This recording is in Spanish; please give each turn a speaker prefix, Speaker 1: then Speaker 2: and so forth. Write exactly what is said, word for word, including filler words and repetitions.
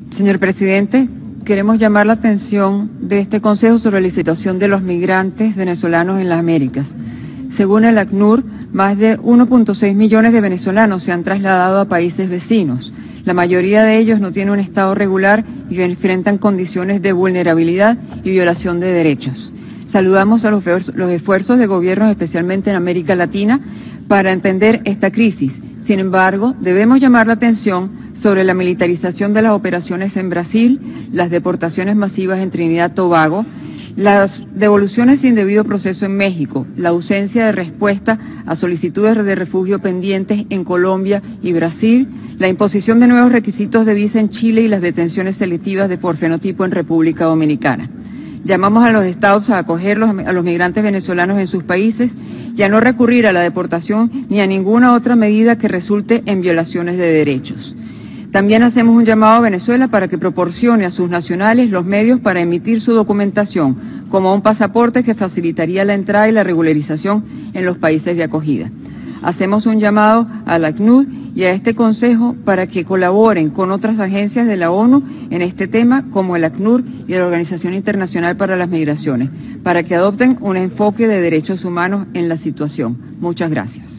Speaker 1: Señor presidente, queremos llamar la atención de este Consejo sobre la situación de los migrantes venezolanos en las Américas. Según el ACNUR, más de uno punto seis millones de venezolanos se han trasladado a países vecinos. La mayoría de ellos no tienen un estado regular y enfrentan condiciones de vulnerabilidad y violación de derechos. Saludamos a los, los esfuerzos de gobiernos, especialmente en América Latina, para entender esta crisis. Sin embargo, debemos llamar la atención sobre la militarización de las operaciones en Brasil, las deportaciones masivas en Trinidad y Tobago, las devoluciones sin debido proceso en México, la ausencia de respuesta a solicitudes de refugio pendientes en Colombia y Brasil, la imposición de nuevos requisitos de visa en Chile y las detenciones selectivas de por fenotipo en República Dominicana. Llamamos a los estados a acoger a los migrantes venezolanos en sus países y a no recurrir a la deportación ni a ninguna otra medida que resulte en violaciones de derechos. También hacemos un llamado a Venezuela para que proporcione a sus nacionales los medios para emitir su documentación, como un pasaporte que facilitaría la entrada y la regularización en los países de acogida. Hacemos un llamado a la ACNUR y a este Consejo para que colaboren con otras agencias de la ONU en este tema, como el ACNUR y la Organización Internacional para las Migraciones, para que adopten un enfoque de derechos humanos en la situación. Muchas gracias.